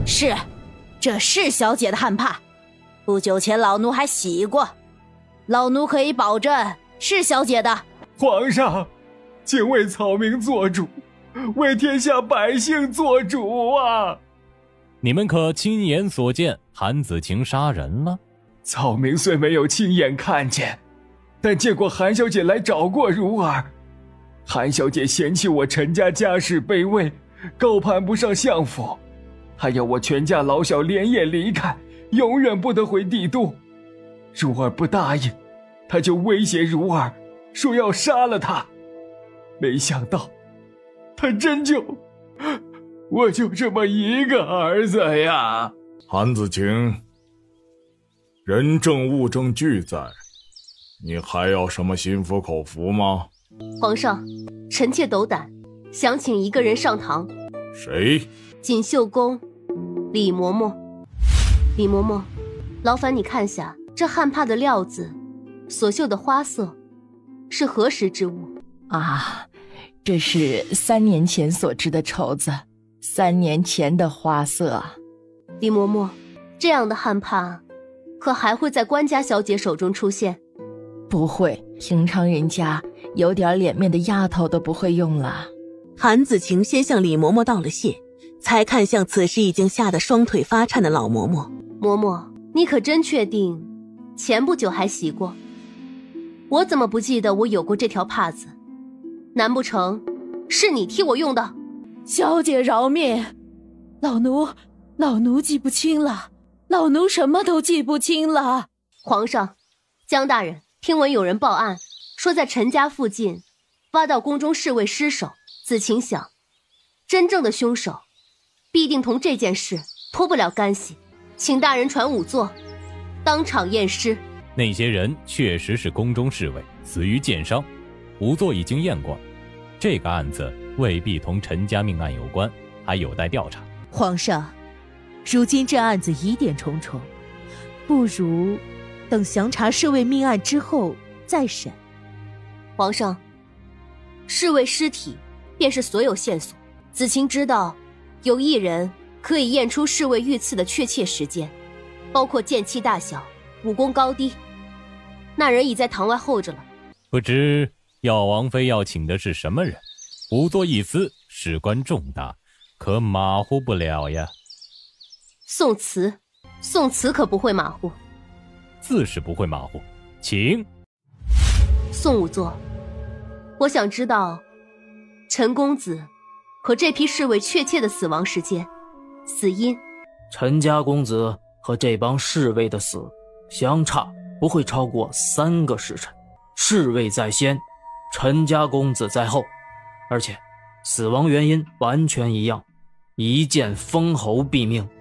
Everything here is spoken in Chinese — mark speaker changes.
Speaker 1: 是，这是小姐的汗帕，不久前老奴还洗过，老奴可以保证是小姐的。
Speaker 2: 皇上，请为草民做主，为天下百姓做主啊！
Speaker 3: 你们可亲眼所见韩子晴杀人了？
Speaker 2: 草民虽没有亲眼看见，但见过韩小姐来找过如儿。韩小姐嫌弃我陈家家世卑微，高攀不上相府，还要我全家老小连夜离开，永远不得回帝都。如儿不答应，她就威胁如儿，说要杀了她。没想到她真就……我就这么一个儿子呀。
Speaker 4: 韩子晴，人证物证俱在，你还要什么心服口服吗？
Speaker 5: 皇上，臣妾斗胆，想请一个人上堂。
Speaker 4: 谁？
Speaker 5: 锦绣宫李嬷嬷。李嬷嬷，劳烦你看下这汗帕的料子，所绣的花色是何时之物？
Speaker 6: 啊，这是3年前所织的绸子，3年前的花色。
Speaker 5: 李嬷嬷，这样的汗帕可还会在官家小姐手中出现？
Speaker 6: 不会，平常人家有点脸面的丫头都不会用了。
Speaker 7: 韩子晴先向李嬷嬷道了谢，才看向此时已经吓得双腿发颤的老嬷嬷。
Speaker 5: 嬷嬷，你可真确定前不久还洗过？我怎么不记得我有过这条帕子？难不成是你替我用的？
Speaker 1: 小姐饶命，老奴记不清了，老奴什么都记不清了。
Speaker 5: 皇上，江大人听闻有人报案，说在陈家附近挖到宫中侍卫尸首。子晴想，真正的凶手必定同这件事脱不了干系，请大人传仵作，当场验尸。
Speaker 3: 那些人确实是宫中侍卫，死于剑伤，仵作已经验过。这个案子未必同陈家命案有关，还有待调查。
Speaker 8: 皇上，如今这案子疑点重重，不如等详查侍卫命案之后再审。
Speaker 5: 皇上，侍卫尸体便是所有线索。子晴知道有一人可以验出侍卫遇刺的确切时间，包括剑器大小、武功高低。那人已在堂外候着了。
Speaker 3: 不知药王妃要请的是什么人？仵作一司，事关重大，可马虎不了呀。
Speaker 5: 宋慈可不会马虎。
Speaker 3: 自是不会马虎，请。
Speaker 5: 宋仵作，我想知道陈公子和这批侍卫确切的死亡时间、死因。
Speaker 9: 陈家公子和这帮侍卫的死相差不会超过3个时辰，侍卫在先，陈家公子在后，而且死亡原因完全一样，一剑封喉毙命。